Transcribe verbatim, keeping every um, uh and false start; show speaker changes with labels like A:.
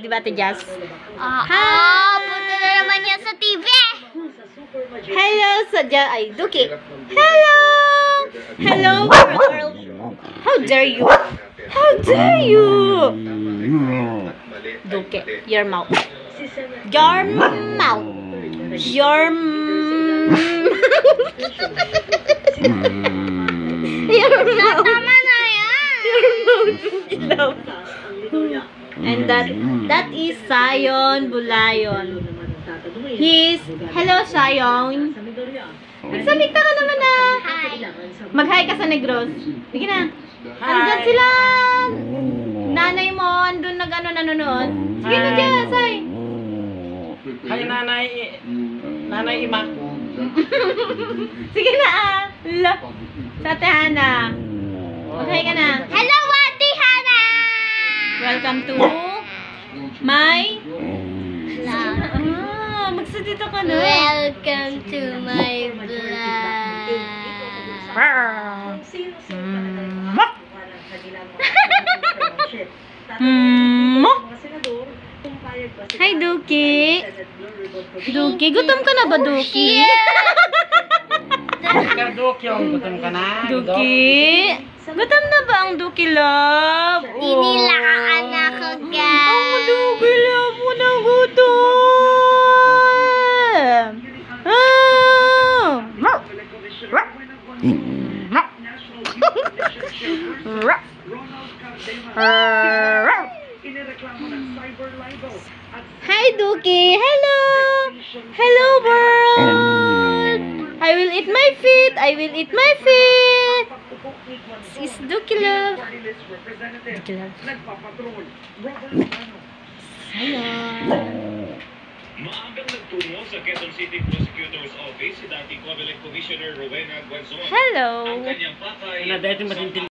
A: Di ba, Ate Jazz?
B: Ah,
A: Hi!
B: ah, punta na naman yan sa T V.
A: Hello sa Jazz. Ay, Duki. Hello! Hello, world. How dare you? How dare you? Duki, your mouth. Your mouth. Your Your mouth.
B: Tama na yan.
A: Your mouth. And that that is Sayon Bulayon. He's hello Sayon. Magsalita ka naman na.
B: Hi.
A: Mag-hi ka sa Negros. Sige na. Andyan sila. Nanay mo, andun nag ano nanonood. Sige na dyan, say.
C: Hi, nanay. Nanay Ima.
A: Sige na ah. La. Sa Ate Hana. Mag-hi ka na.
B: Hello, Ate Hana.
A: Welcome to my
B: Vlog.
A: ah, magsalita ka na.
B: Welcome to my vlog.
A: Hmm. Hi, Duki. Duki, gutom ka na ba, Duki?
C: Duk, yung gutom ka na.
A: Duki. Gutom na ba ang Duki, love?
B: Tinilaan ako, guys.
A: Ang Duki, love mo na gutom. Ah. Hi, Duki. Hello. Hello, world. I will eat my feet. I will eat my feet. This is Duki, love. Duki, love. Hello.
D: Maagang nagtungo sa Quezon City Prosecutor's Office si dating Comelec Commissioner Rowena Guanzon.
A: Hello.
D: Ang kanyang pakay
C: Ina, dahil matintin